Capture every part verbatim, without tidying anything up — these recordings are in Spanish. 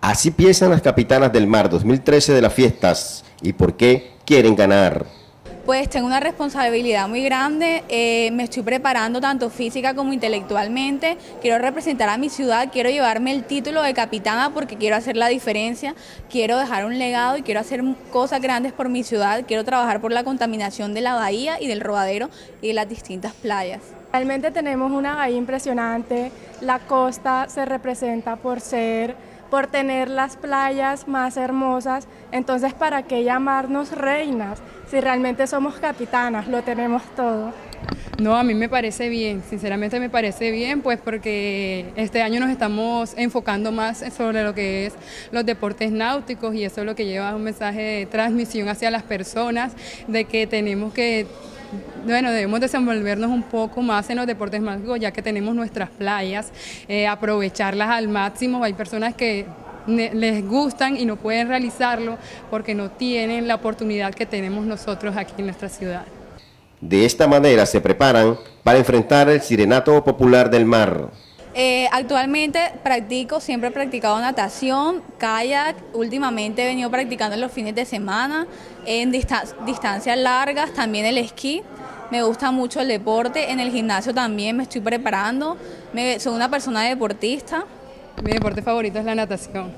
Así piensan las Capitanas del Mar dos mil trece de las fiestas. ¿Y por qué quieren ganar? Pues tengo una responsabilidad muy grande, eh, me estoy preparando tanto física como intelectualmente, quiero representar a mi ciudad, quiero llevarme el título de capitana porque quiero hacer la diferencia, quiero dejar un legado y quiero hacer cosas grandes por mi ciudad, quiero trabajar por la contaminación de la bahía y del Rodadero y de las distintas playas. Realmente tenemos una bahía impresionante, la costa se representa por ser... por tener las playas más hermosas, entonces ¿para qué llamarnos reinas? Si realmente somos capitanas, lo tenemos todo. No, a mí me parece bien, sinceramente me parece bien, pues porque este año nos estamos enfocando más sobre lo que es los deportes náuticos y eso es lo que lleva un mensaje de transmisión hacia las personas, de que tenemos que... Bueno, debemos desenvolvernos un poco más en los deportes náuticos ya que tenemos nuestras playas, eh, aprovecharlas al máximo. Hay personas que les gustan y no pueden realizarlo porque no tienen la oportunidad que tenemos nosotros aquí en nuestra ciudad. De esta manera se preparan para enfrentar el Sirenato Popular del Mar. Eh, actualmente practico, siempre he practicado natación, kayak, últimamente he venido practicando en los fines de semana, en distan distancias largas, también el esquí. Me gusta mucho el deporte, en el gimnasio también me estoy preparando, me, soy una persona deportista. Mi deporte favorito es la natación.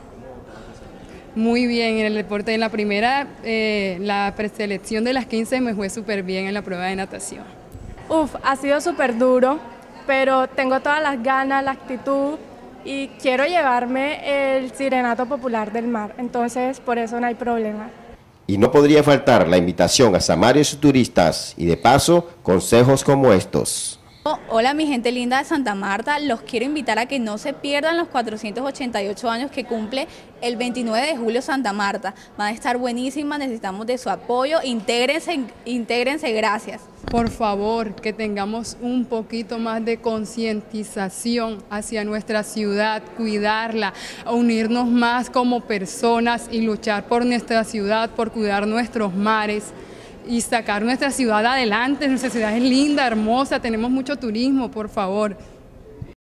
Muy bien en el deporte, en la primera, eh, la preselección de las quince me fue súper bien en la prueba de natación. Uf, ha sido súper duro, pero tengo todas las ganas, la actitud y quiero llevarme el Sirenato Popular del Mar, entonces por eso no hay problema. Y no podría faltar la invitación a Samaria y sus turistas y de paso consejos como estos. Hola mi gente linda de Santa Marta, los quiero invitar a que no se pierdan los cuatrocientos ochenta y ocho años que cumple el veintinueve de julio Santa Marta. Van a estar buenísimas, necesitamos de su apoyo, intégrense, intégrense, gracias. Por favor, que tengamos un poquito más de concientización hacia nuestra ciudad, cuidarla, unirnos más como personas y luchar por nuestra ciudad, por cuidar nuestros mares y sacar nuestra ciudad adelante. Nuestra ciudad es linda, hermosa, tenemos mucho turismo, por favor.